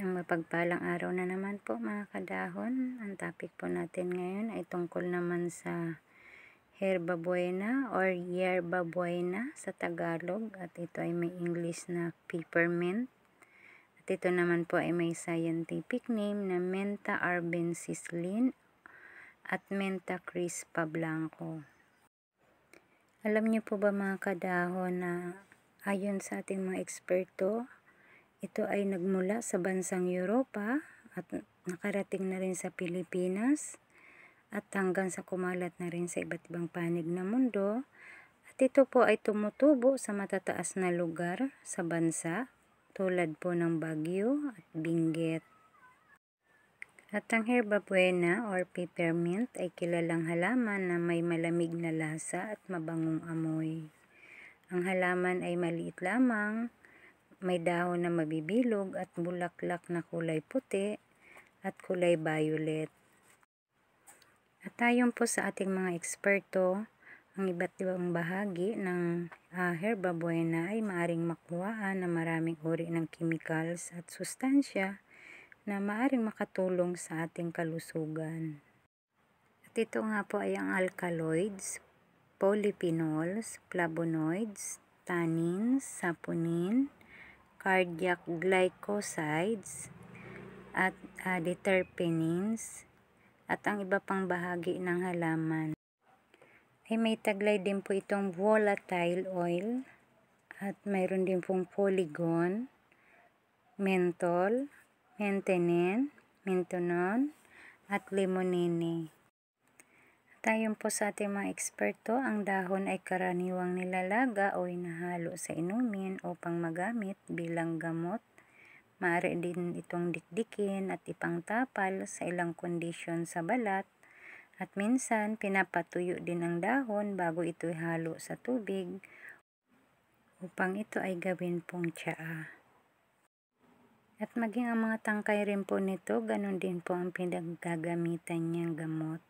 Isang mapagpalang araw na naman po mga kadahon. Ang topic po natin ngayon ay tungkol naman sa Herba Buena or Yerba Buena sa Tagalog. At ito ay may English na peppermint. At ito naman po ay may scientific name na Mentha arbensis Linn. At Mentha crispa blanco. Alam niyo po ba mga kadahon na ayon sa ating mga eksperto, ito ay nagmula sa bansang Europa at nakarating na rin sa Pilipinas at hanggang sa kumalat na rin sa iba't ibang panig ng mundo. At ito po ay tumutubo sa matataas na lugar sa bansa tulad po ng Baguio at Benguet. At ang Herba Buena or peppermint ay kilalang halaman na may malamig na lasa at mabangong amoy. Ang halaman ay maliit lamang, may dahon na mabibilog at bulaklak na kulay puti at kulay violet. At ayon po sa ating mga eksperto, ang iba't ibang bahagi ng Herba Buena ay maaring makuhaan na maraming uri ng chemicals at sustansya na maaring makatulong sa ating kalusugan. At ito nga po ay ang alkaloids, polyphenols, flavonoids, tannins, saponin, cardiac glycosides, at diterpenins, at ang iba pang bahagi ng halaman. Ay may taglay din po itong volatile oil, at mayroon din pong polygon, menthol, mentenen, menthonol, at limonene. Ayon po sa ating mga eksperto, ang dahon ay karaniwang nilalaga o inahalo sa inumin upang magamit bilang gamot. Maaari din itong dikdikin at ipangtapal sa ilang kondisyon sa balat. At minsan, pinapatuyo din ang dahon bago ito ihalo sa tubig upang ito ay gawin pong tsaa. At maging ang mga tangkay rin po nito, ganun din po ang pinaggagamitan niyang gamot.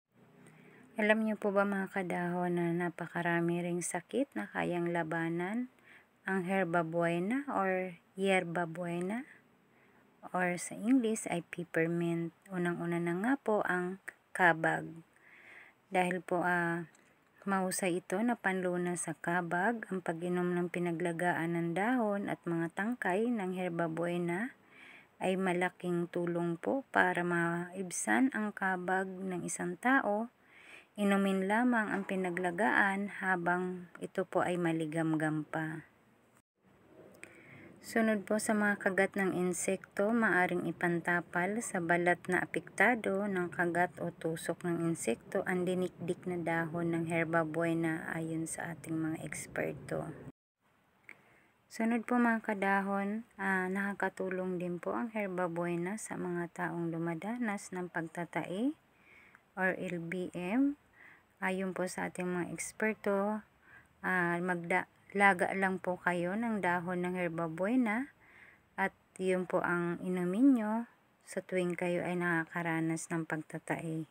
Alam niyo po ba mga kadahon na napakarami ring sakit na kayang labanan ang Herba Buena or Yerba Buena or sa English ay peppermint. Unang-una na nga po ang kabag. Dahil po mahusay ito na panlunas sa kabag, ang pag-inom ng pinaglagaan ng dahon at mga tangkay ng Herba Buena ay malaking tulong po para maibsan ang kabag ng isang tao. Inumin lamang ang pinaglagaan habang ito po ay maligamgam pa. Sunod po sa mga kagat ng insekto, maaring ipantapal sa balat na apektado ng kagat o tusok ng insekto ang dinikdik na dahon ng Herba Buena ayon sa ating mga eksperto. Sunod po mga kadahon, nakakatulong din po ang Herba Buena sa mga taong dumadanas ng pagtatai or LBM. Ayon po sa ating mga eksperto, maglaga lang po kayo ng dahon ng Herba Buena at yun po ang inumin nyo sa tuwing kayo ay nakakaranas ng pagtatai.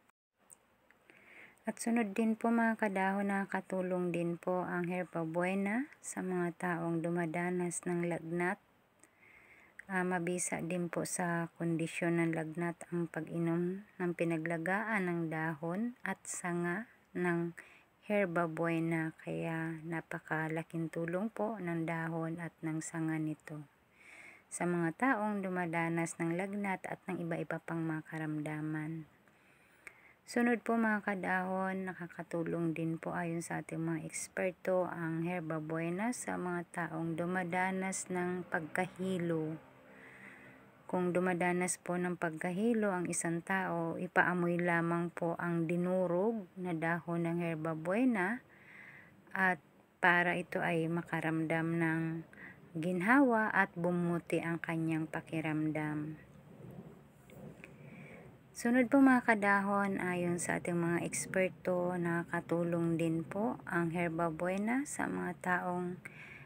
At sunod din po mga kadahon, nakakatulong din po ang Herba Buena sa mga taong dumadanas ng lagnat. Mabisa din po sa kondisyon ng lagnat ang pag-inom ng pinaglagaan ng dahon at sanga ng Herba Buena, kaya napakalaking tulong po ng dahon at ng sanga nito sa mga taong dumadanas ng lagnat at ng iba-iba pang mga karamdaman. Sunod po mga kadahon, nakakatulong din po ayon sa ating mga eksperto ang Herba Buena sa mga taong dumadanas ng pagkahilo. Kung dumadanas po ng pagkahilo ang isang tao, ipaamoy lamang po ang dinurog na dahon ng Herba Buena at para ito ay makaramdam ng ginhawa at bumuti ang kanyang pakiramdam. Sunod po mga kadahon, ayon sa ating mga eksperto, nakakatulong din po ang Herba Buena sa mga taong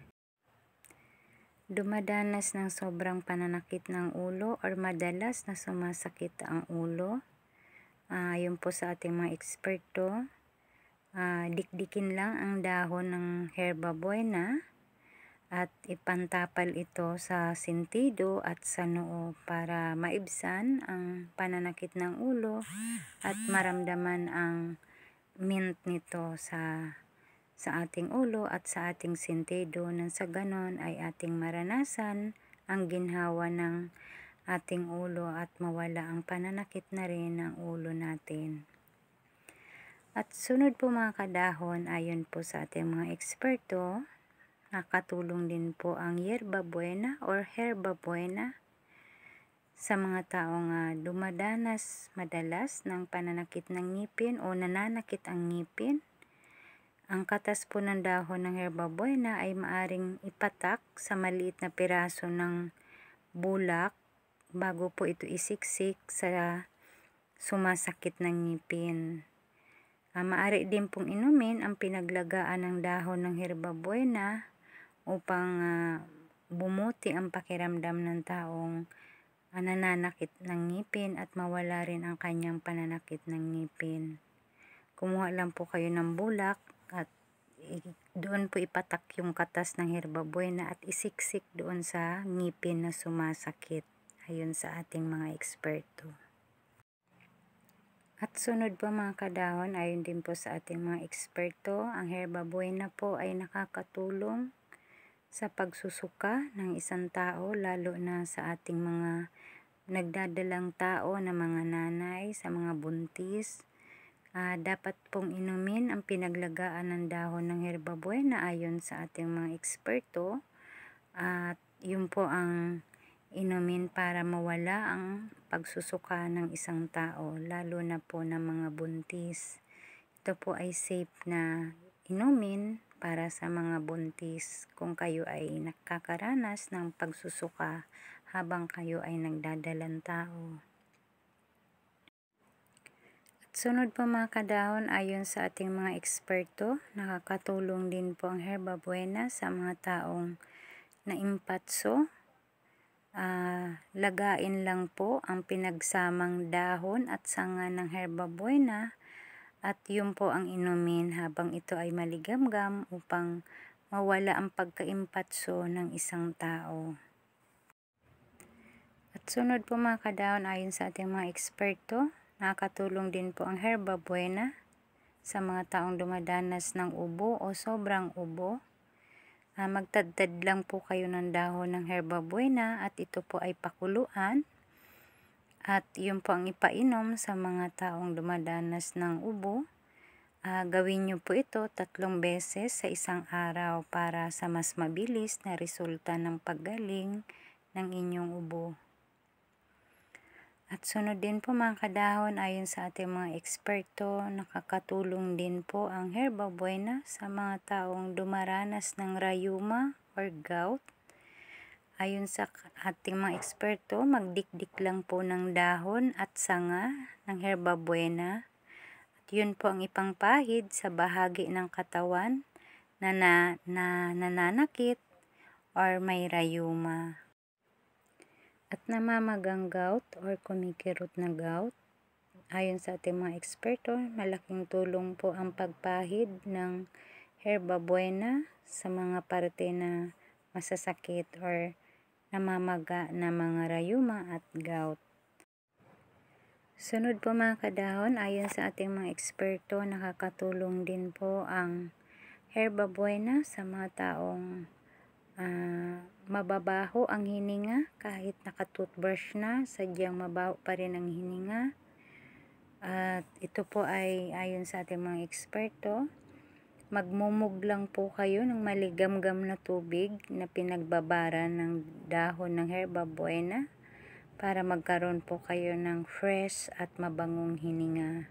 dumadanas ng sobrang pananakit ng ulo or madalas na sumasakit ang ulo. Ayon po sa ating mga eksperto, dikdikin lang ang dahon ng Herba Buena at ipantapal ito sa sentido at sa noo para maibsan ang pananakit ng ulo at maramdaman ang mint nito sa ating ulo at sa ating sentido, nang sa ganon ay ating maranasan ang ginhawa ng ating ulo at mawala ang pananakit na rin ng ulo natin. At sunod po mga kadahon, ayon po sa ating mga eksperto, nakatulong din po ang Yerba Buena or Herba Buena sa mga taong dumadanas madalas ng pananakit ng ngipin o nananakit ang ngipin. Ang katas po ng dahon ng Herba Buena ay maaring ipatak sa maliit na piraso ng bulak bago po ito isiksik sa sumasakit ng ngipin. Maaari din pong inumin ang pinaglagaan ng dahon ng Herba Buena upang bumuti ang pakiramdam ng taong nananakit ng ngipin at mawala rin ang kanyang pananakit ng ngipin. Kumuha lang po kayo ng bulak at doon po ipatak yung katas ng Herba Buena at isiksik doon sa ngipin na sumasakit, ayon sa ating mga eksperto. At sunod po mga kadahon, ayon din po sa ating mga eksperto, ang Herba Buena po ay nakakatulong sa pagsusuka ng isang tao, lalo na sa ating mga nagdadalang tao na mga nanay, sa mga buntis. Dapat pong inumin ang pinaglagaan ng dahon ng Herba Buena ayon sa ating mga eksperto, at yun po ang inumin para mawala ang pagsusuka ng isang tao, lalo na po ng mga buntis. Ito po ay safe na inumin para sa mga buntis kung kayo ay nakakaranas ng pagsusuka habang kayo ay nagdadalang tao. At sunod po mga kadahon, ayon sa ating mga eksperto, nakakatulong din po ang Herba Buena sa mga taong naimpatso. Lagain lang po ang pinagsamang dahon at sanga ng Herba Buena at yun po ang inumin habang ito ay maligamgam upang mawala ang pagkaimpatso ng isang tao. At sunod po mga kadahon, ayon sa ating mga eksperto, nakakatulong din po ang Herba Buena sa mga taong dumadanas ng ubo o sobrang ubo. Magtadtad lang po kayo ng dahon ng Herba Buena at ito po ay pakuluan. At yun po ang ipainom sa mga taong dumadanas ng ubo. Gawin nyo po ito 3 beses sa isang araw para sa mas mabilis na resulta ng paggaling ng inyong ubo. At sunod din po mga kadahon, ayon sa ating mga eksperto, nakakatulong din po ang Herba Buena sa mga taong dumaranas ng rayuma or gout. Ayon sa ating mga eksperto, magdikdik lang po ng dahon at sanga ng Herba Buena. At yun po ang ipangpahid sa bahagi ng katawan na nananakit or may rayuma. At namamagang gout or kumikirot na gout, ayon sa ating mga eksperto, malaking tulong po ang pagpahid ng Herba Buena sa mga parte na masasakit or namamaga na mga rayuma at gout. Sunod po mga kadahon, ayon sa ating mga eksperto, nakakatulong din po ang Herba Buena sa mga taong mababaho ang hininga kahit nakatoothbrush na, sadyang mabaho pa rin ang hininga. At ito po ay ayon sa ating mga eksperto, magmumug lang po kayo ng maligamgam na tubig na pinagbabara ng dahon ng Herba Buena para magkaroon po kayo ng fresh at mabangong hininga.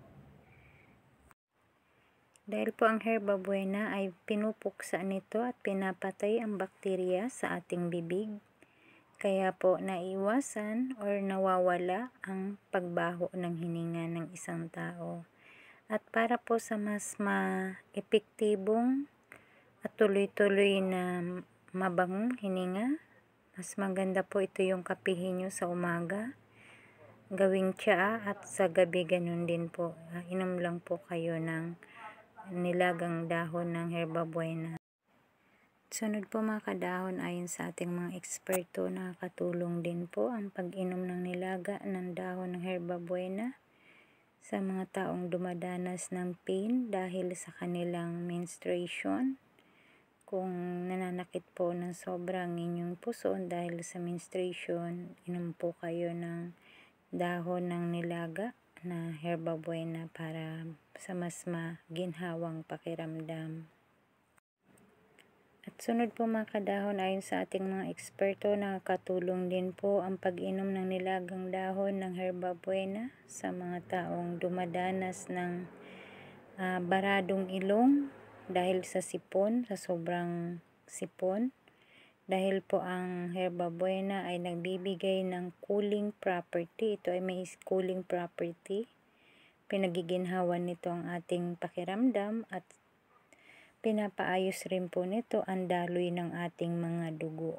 Dahil po ang Herba Buena ay pinupuksa nito at pinapatay ang bakterya sa ating bibig, kaya po naiwasan or nawawala ang pagbaho ng hininga ng isang tao. At para po sa mas ma-epektibong at tuloy-tuloy na mabangong hininga, mas maganda po ito yung kapihin nyo sa umaga, gawing tsaa, at sa gabi ganun din po. Inom lang po kayo ng nilagang dahon ng Herba Buena. Sunod po mga kadahon, ayon sa ating mga eksperto, nakakatulong din po ang pag-inom ng nilaga ng dahon ng Herba Buena sa mga taong dumadanas ng pain dahil sa kanilang menstruation. Kung nananakit po ng sobrang inyong puso dahil sa menstruation, inom po kayo ng dahon ng nilaga na Herba Buena para sa mas maginhawang pakiramdam. At sunod po mga kadahon, ayon sa ating mga eksperto, nakakatulong din po ang pag-inom ng nilagang dahon ng Herba Buena sa mga taong dumadanas ng baradong ilong dahil sa sipon, sa sobrang sipon. Dahil po ang Herba Buena ay nagbibigay ng cooling property. Ito ay may cooling property. Pinagiginhawan nito ang ating pakiramdam at pinapaayos rin po nito ang daloy ng ating mga dugo.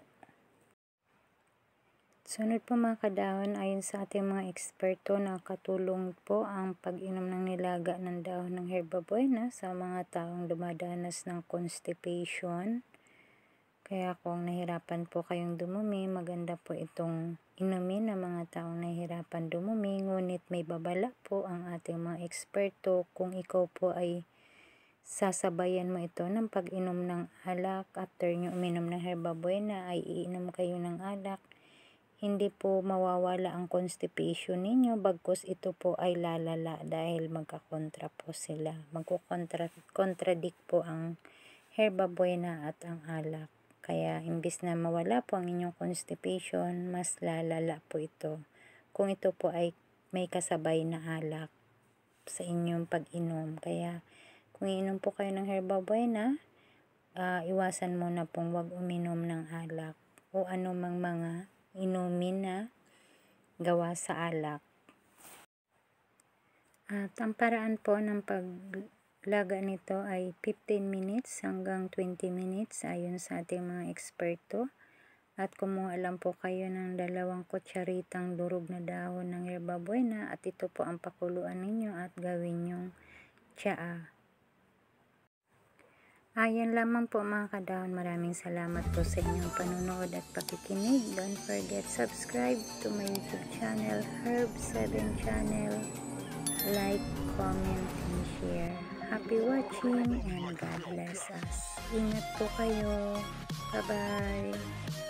Sunod po mga kadahon, ayon sa ating mga eksperto, nakakatulong po ang pag-inom ng nilaga ng dahon ng Herba Buena sa mga taong dumadanas ng constipation. Kaya kung nahirapan po kayong dumumi, maganda po itong inumin ng mga taong nahihirapan dumumi. Ngunit may babala po ang ating mga eksperto kung ikaw po ay sasabayan mo ito ng pag-inom ng alak. After nyo uminom ng Herba Buena ay iinom kayo ng alak. Hindi po mawawala ang constipation ninyo, bagkus ito po ay lalala dahil magkakontra po sila. Magkukontradict po ang Herba Buena at ang alak. Kaya imbis na mawala po ang inyong constipation, mas lalala po ito kung ito po ay may kasabay na alak sa inyong pag-inom. Kaya kung iinom po kayo ng Herba Buena, iwasan muna pong wag uminom ng alak o anumang mga inumin na gawa sa alak. At ang paraan po ng paglaga nito ay 15 minutes hanggang 20 minutes ayon sa ating mga eksperto. At kumuha lang po kayo ng 2 kutsaritang durog na dahon ng Herba Buena at ito po ang pakuluan ninyo at gawin yung tsaa. Ayan lamang po mga kadahon. Maraming salamat po sa inyong panunood at pakikinig. Don't forget subscribe to my YouTube channel, Herb7 channel. Like, comment, and share. Happy watching and God bless us. Ingat po kayo. Bye-bye.